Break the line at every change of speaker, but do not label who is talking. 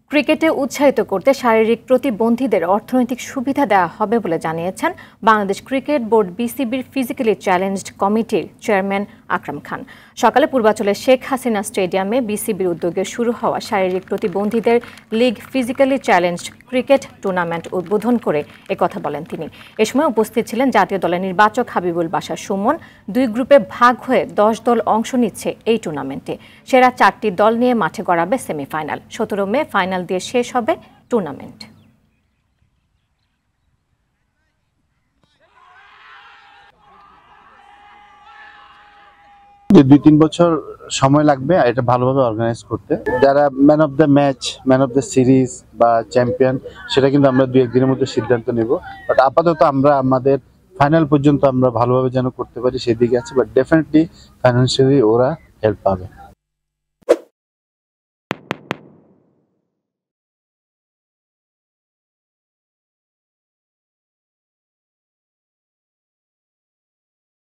ক্রিকেটে উৎসাহিত করতে শারীরিক প্রতিবন্ধীদের অর্থনৈতিক সুবিধা দেওয়া হবে বলে জানিয়েছেন বাংলাদেশ ক্রিকেট বোর্ড বিসিবির ফিজিক্যালি চ্যালেঞ্জড কমিটির চেয়ারম্যান আকরাম খান। সকালে পূর্বাঞ্চলের শেখ হাসিনা স্টেডিয়ামে বিসিবির উদ্যোগে শুরু হওয়া শারীরিক প্রতিবন্ধীদের league physically challenged cricket tournament উদ্বোধন করে একথা বলেন তিনি। এ সময় উপস্থিত ছিলেন জাতীয় দলের নির্বাচক হাবিবুল বাশার সুমন। 2 গ্রুপে ভাগ হয়ে 10 দল অংশ নিচ্ছে এই টুর্নামেন্টে। সেরা 4টি দল নিয়ে মাঠে গড়াবে সেমিফাইনাল। 17 মে ফাইনাল দিয়ে শেষ হবে টুর্নামেন্ট।
যে 2-3 বছর সময় লাগবে এটা ভালোভাবে অর্গানাইজ করতে। যারা man of the match, man of the series বা চ্যাম্পিয়ন, সেটা কিন্তু আমরা 2-1 দিনের মধ্যে সিদ্ধান্ত নেব। বাট আপাতত আমরা আমাদের ফাইনাল পর্যন্ত আমরা ভালোভাবে যেন করতে পারি সেদিকে আছে। বাট ডেফিনেটলি ফাইন্যান্সিয়ালি ওরা হেল্প পাবে।